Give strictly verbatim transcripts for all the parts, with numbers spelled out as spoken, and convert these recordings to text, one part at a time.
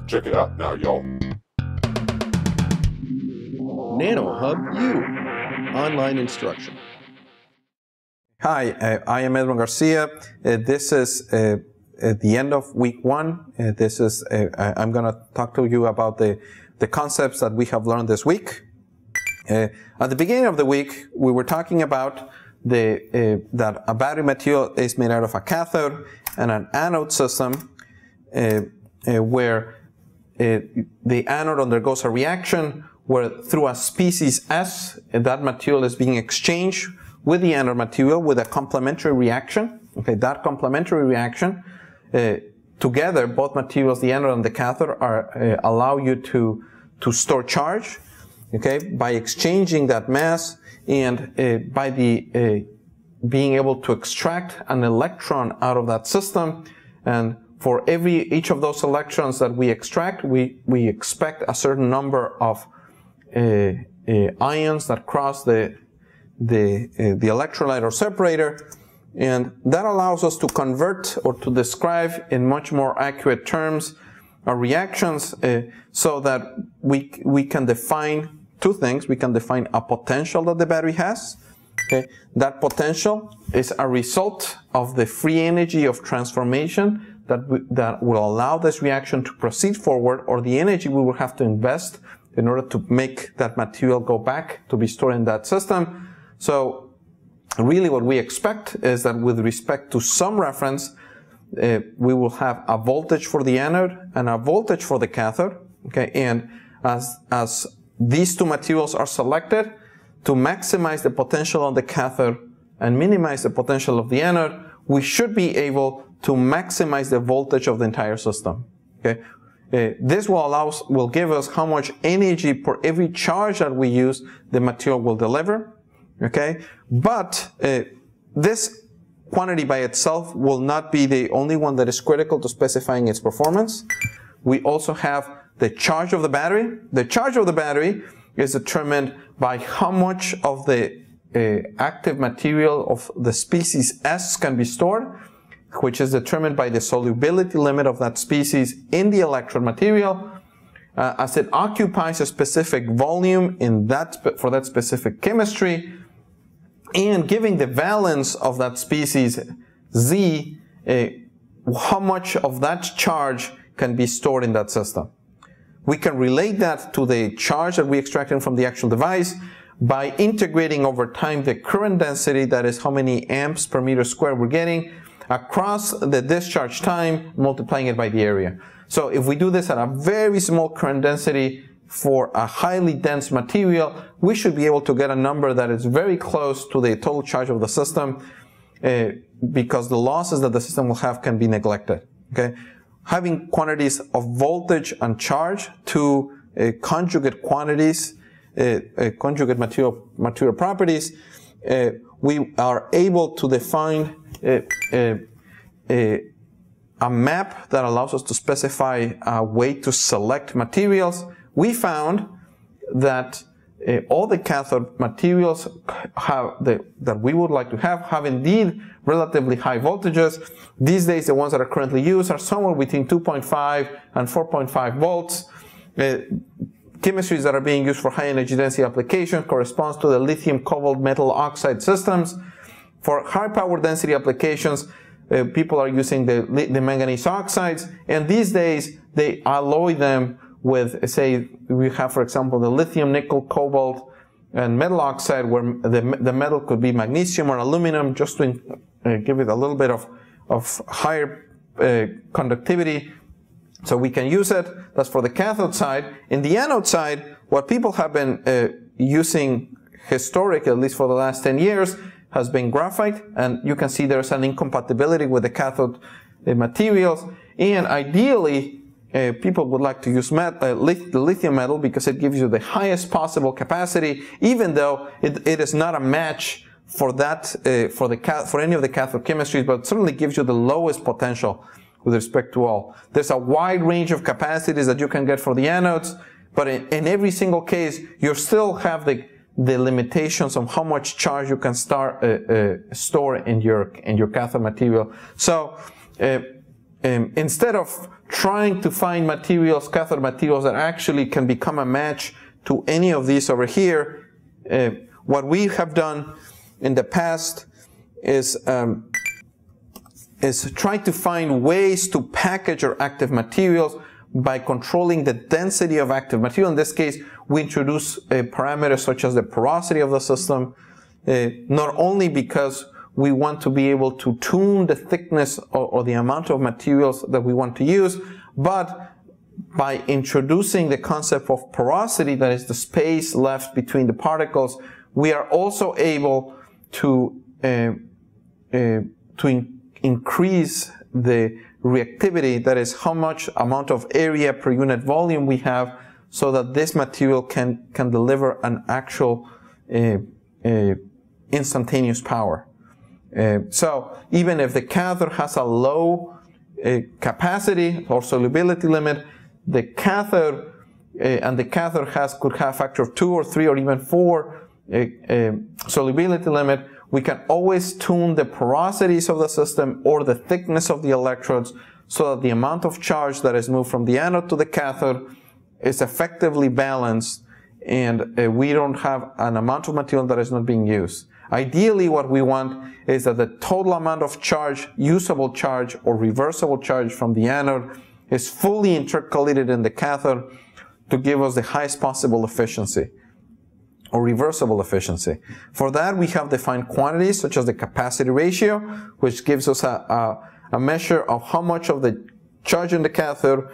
Check it out now, y'all. nanoHUB-U, online instruction. Hi, uh, I am Edwin Garcia. Uh, this is uh, at the end of week one. Uh, this is uh, I'm going to talk to you about the the concepts that we have learned this week. Uh, at the beginning of the week, we were talking about the uh, that a battery material is made out of a cathode and an anode system, uh, uh, where uh, the anode undergoes a reaction where through a species S, that material is being exchanged with the anode material with a complementary reaction. Okay, that complementary reaction, uh, together, both materials, the anode and the cathode, are uh, allow you to to store charge. Okay, by exchanging that mass and uh, by the uh, being able to extract an electron out of that system, and for every each of those electrons that we extract, we we expect a certain number of uh, uh, ions that cross the the uh, the electrolyte or separator, and that allows us to convert or to describe in much more accurate terms our reactions, uh, so that we we can define two things. We can define a potential that the battery has. Okay, that potential is a result of the free energy of transformation that we, that will allow this reaction to proceed forward, or the energy we will have to invest in order to make that material go back to be stored in that system. So really what we expect is that with respect to some reference, uh, we will have a voltage for the anode and a voltage for the cathode. Okay, and as, as these two materials are selected to maximize the potential on the cathode and minimize the potential of the anode, we should be able to maximize the voltage of the entire system. Okay, uh, this will allow us, will give us how much energy per every charge that we use the material will deliver. Okay, but uh, this quantity by itself will not be the only one that is critical to specifying its performance. We also have the charge of the battery. The charge of the battery is determined by how much of the uh, active material of the species S can be stored, which is determined by the solubility limit of that species in the electrode material, uh, as it occupies a specific volume in that for that specific chemistry, and giving the valence of that species Z, uh, how much of that charge can be stored in that system. We can relate that to the charge that we extracted from the actual device by integrating over time the current density, that is how many amps per meter squared we're getting, across the discharge time, multiplying it by the area. So if we do this at a very small current density for a highly dense material, we should be able to get a number that is very close to the total charge of the system, uh, because the losses that the system will have can be neglected. Okay, having quantities of voltage and charge to uh, conjugate quantities, uh, uh, conjugate material material properties, uh, we are able to define uh, uh, uh, a map that allows us to specify a way to select materials. We found that uh, all the cathode materials have the, that we would like to have have indeed relatively high voltages. These days, the ones that are currently used are somewhere between two point five and four point five volts. Uh, chemistries that are being used for high energy density applications corresponds to the lithium cobalt metal oxide systems. For high power density applications, uh, people are using the, the manganese oxides, and these days they alloy them with, say, we have, for example, the lithium, nickel, cobalt, and metal oxide, where the, the metal could be magnesium or aluminum, just to uh, give it a little bit of, of higher uh, conductivity. So we can use it. That's for the cathode side. In the anode side, what people have been uh, using historically, at least for the last ten years, has been graphite. And you can see there's an incompatibility with the cathode uh, materials. And ideally, Uh, people would like to use met, uh, lith the lithium metal because it gives you the highest possible capacity, even though it, it is not a match for that uh, for the for any of the cathode chemistries, but it certainly gives you the lowest potential with respect to all. There's a wide range of capacities that you can get for the anodes, but in, in every single case, you still have the the limitations on how much charge you can start uh, uh, store in your in your cathode material. So. Uh, um, instead of trying to find materials, cathode materials that actually can become a match to any of these over here, uh, what we have done in the past is um, is try to find ways to package our active materials by controlling the density of active material. In this case, we introduce uh, parameters such as the porosity of the system, uh, not only because we want to be able to tune the thickness or, or the amount of materials that we want to use, but by introducing the concept of porosity, that is the space left between the particles, we are also able to, uh, uh, to in increase the reactivity, that is how much amount of area per unit volume we have, so that this material can, can deliver an actual uh, uh, instantaneous power. Uh, so even if the cathode has a low uh, capacity or solubility limit, the cathode uh, and the cathode has could have a factor of two or three or even four uh, uh, solubility limit, we can always tune the porosities of the system or the thickness of the electrodes so that the amount of charge that is moved from the anode to the cathode is effectively balanced, and uh, we don't have an amount of material that is not being used. Ideally, what we want is that the total amount of charge, usable charge or reversible charge from the anode, is fully intercalated in the cathode to give us the highest possible efficiency or reversible efficiency. For that, we have defined quantities such as the capacity ratio, which gives us a, a, a measure of how much of the charge in the cathode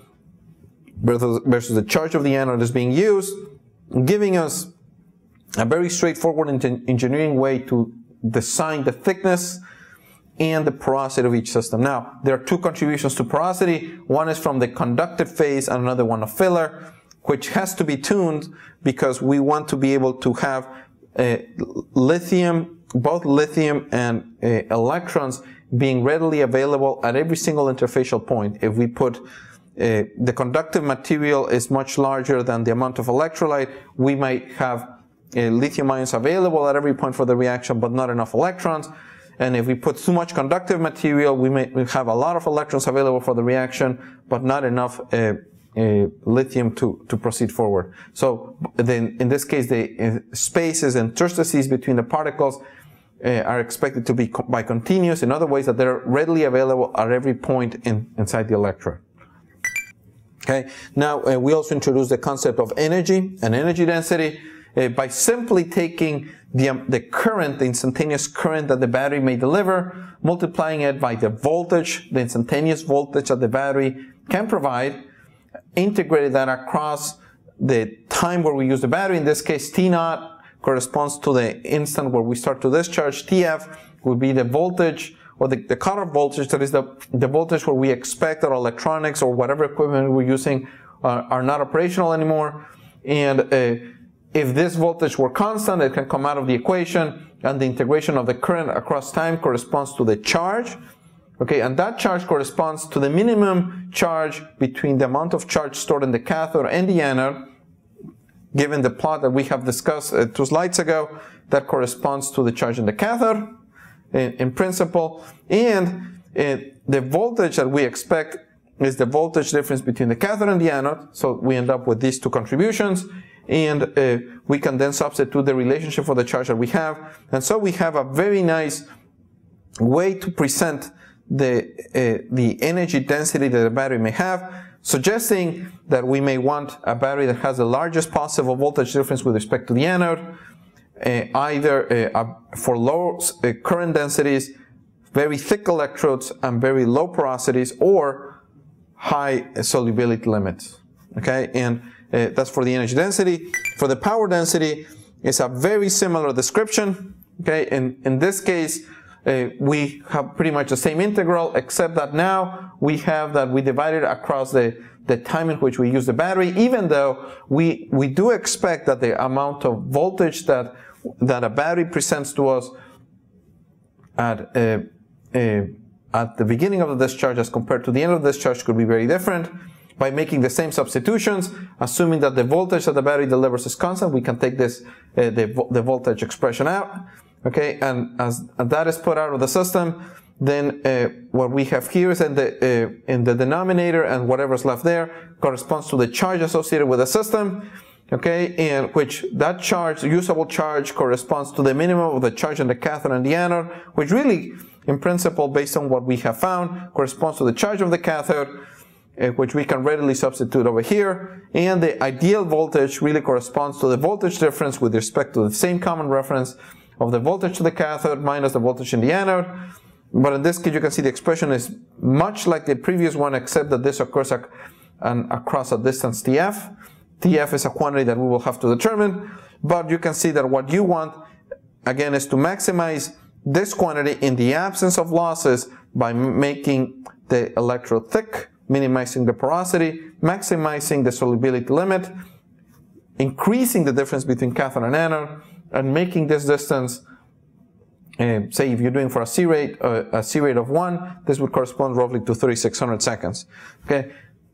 versus, versus the charge of the anode is being used, giving us a very straightforward engineering way to design the thickness and the porosity of each system. Now, there are two contributions to porosity. One is from the conductive phase and another one of filler, which has to be tuned because we want to be able to have uh, lithium, both lithium and uh, electrons being readily available at every single interfacial point. If we put uh, the conductive material is much larger than the amount of electrolyte, we might have uh, lithium ions available at every point for the reaction, but not enough electrons. And if we put too much conductive material, we may have a lot of electrons available for the reaction, but not enough uh, uh, lithium to, to proceed forward. So then, in this case, the uh, spaces and interstices between the particles uh, are expected to be co by continuous. In other ways, that they're readily available at every point in, inside the electrode. Okay. Now uh, we also introduce the concept of energy and energy density uh, by simply taking The, um, the current, the instantaneous current that the battery may deliver, multiplying it by the voltage, the instantaneous voltage that the battery can provide, integrated that across the time where we use the battery. In this case, T naught corresponds to the instant where we start to discharge. T F would be the voltage, or the, the cutoff voltage, that is the, the voltage where we expect that our electronics or whatever equipment we're using uh, are not operational anymore. And uh, if this voltage were constant, it can come out of the equation, and the integration of the current across time corresponds to the charge. Okay, and that charge corresponds to the minimum charge between the amount of charge stored in the cathode and the anode. Given the plot that we have discussed uh, two slides ago, that corresponds to the charge in the cathode in, in principle. And uh, the voltage that we expect is the voltage difference between the cathode and the anode. So we end up with these two contributions. And uh, we can then substitute the relationship for the charge that we have. And so we have a very nice way to present the, uh, the energy density that a battery may have, suggesting that we may want a battery that has the largest possible voltage difference with respect to the anode, uh, either uh, for low uh, current densities, very thick electrodes, and very low porosities, or high solubility limits. Okay, and Uh, that's for the energy density. For the power density, it's a very similar description. Okay, in, in this case, uh, we have pretty much the same integral, except that now we have that we divide it across the, the time in which we use the battery, even though we, we do expect that the amount of voltage that, that a battery presents to us at, uh, uh, at the beginning of the discharge as compared to the end of the discharge could be very different. By making the same substitutions, assuming that the voltage that the battery delivers is constant, we can take this, uh, the, the voltage expression out. Okay, and as and that is put out of the system, then uh, what we have here is in the, uh, in the denominator, and whatever's left there corresponds to the charge associated with the system, okay, and which that charge, usable charge, corresponds to the minimum of the charge in the cathode and the anode, which really, in principle, based on what we have found, corresponds to the charge of the cathode, uh, which we can readily substitute over here, and the ideal voltage really corresponds to the voltage difference with respect to the same common reference of the voltage to the cathode minus the voltage in the anode. But in this case, you can see the expression is much like the previous one, except that this occurs ac an, across a distance T F. T F is a quantity that we will have to determine, but you can see that what you want, again, is to maximize this quantity in the absence of losses by making the electrode thick, minimizing the porosity, maximizing the solubility limit, increasing the difference between cathode and anode, and making this distance, uh, say if you're doing for a C rate, uh, a C rate of one, this would correspond roughly to thirty-six hundred seconds. Okay,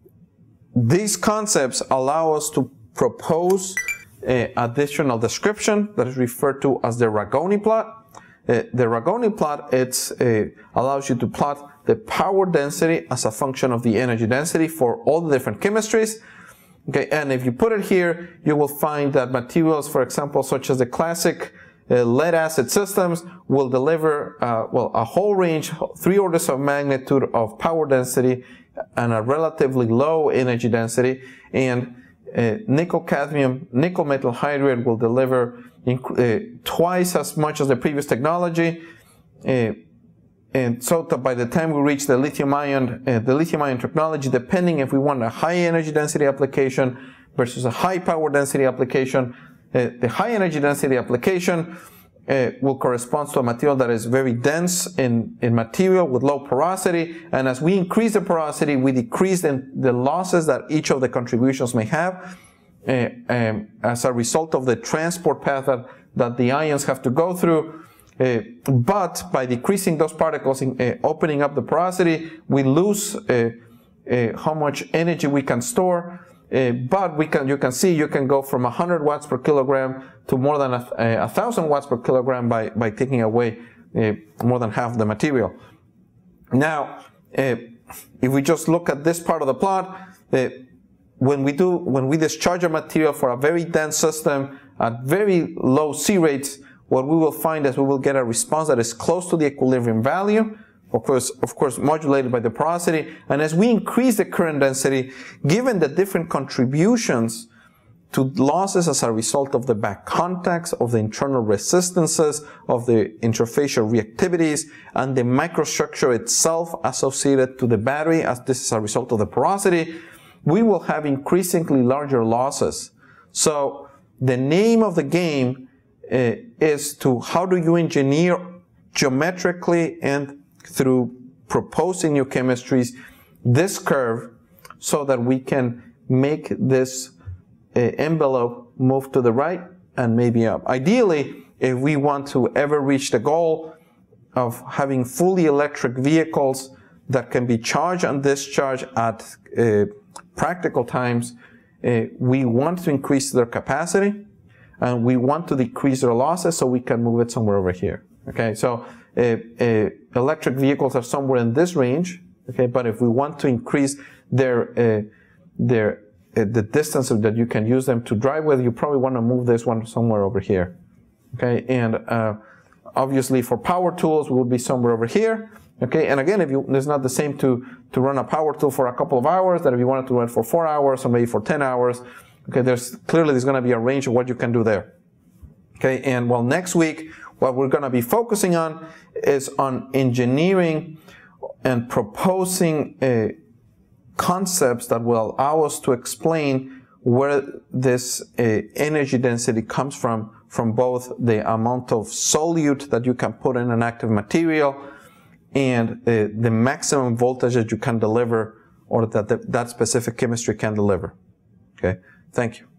these concepts allow us to propose uh, additional description that is referred to as the Ragone plot. Uh, the Ragone plot it's, uh, allows you to plot the power density as a function of the energy density for all the different chemistries. Okay, and if you put it here, you will find that materials, for example, such as the classic uh, lead-acid systems, will deliver uh, well a whole range, three orders of magnitude of power density and a relatively low energy density. And uh, nickel cadmium nickel metal hydride will deliver uh, twice as much as the previous technology. Uh, And so that by the time we reach the lithium-ion, uh, the lithium-ion technology, depending if we want a high energy density application versus a high power density application, uh, the high energy density application uh, will correspond to a material that is very dense in, in material with low porosity. And as we increase the porosity, we decrease the, the losses that each of the contributions may have uh, um, as a result of the transport path that, that the ions have to go through. Uh, but by decreasing those particles, in, uh, opening up the porosity, we lose uh, uh, how much energy we can store. Uh, but we can, you can see, you can go from one hundred watts per kilogram to more than a, a thousand watts per kilogram by by taking away uh, more than half the material. Now, uh, if we just look at this part of the plot, uh, when we do, when we discharge a material for a very dense system at very low C rates, what we will find is we will get a response that is close to the equilibrium value, of course, of course modulated by the porosity. And as we increase the current density, given the different contributions to losses as a result of the back contacts, of the internal resistances, of the interfacial reactivities, and the microstructure itself associated to the battery, as this is a result of the porosity, we will have increasingly larger losses. So the name of the game uh, is to how do you engineer geometrically and through proposing new chemistries this curve so that we can make this uh, envelope move to the right and maybe up. Ideally, if we want to ever reach the goal of having fully electric vehicles that can be charged and discharged at uh, practical times, uh, we want to increase their capacity and we want to decrease their losses so we can move it somewhere over here. Okay, so uh, uh, electric vehicles are somewhere in this range. Okay, but if we want to increase their uh, their uh, the distance that you can use them to drive with, you probably want to move this one somewhere over here. Okay, and uh, obviously for power tools, we will be somewhere over here. Okay, and again, if you, it's not the same to to run a power tool for a couple of hours that if you wanted to run it for four hours or maybe for ten hours. Okay, there's clearly there's going to be a range of what you can do there. Okay, and well, next week what we're going to be focusing on is on engineering and proposing uh, concepts that will allow us to explain where this uh, energy density comes from, from both the amount of solute that you can put in an active material and uh, the maximum voltage that you can deliver or that the, that specific chemistry can deliver. Okay, thank you.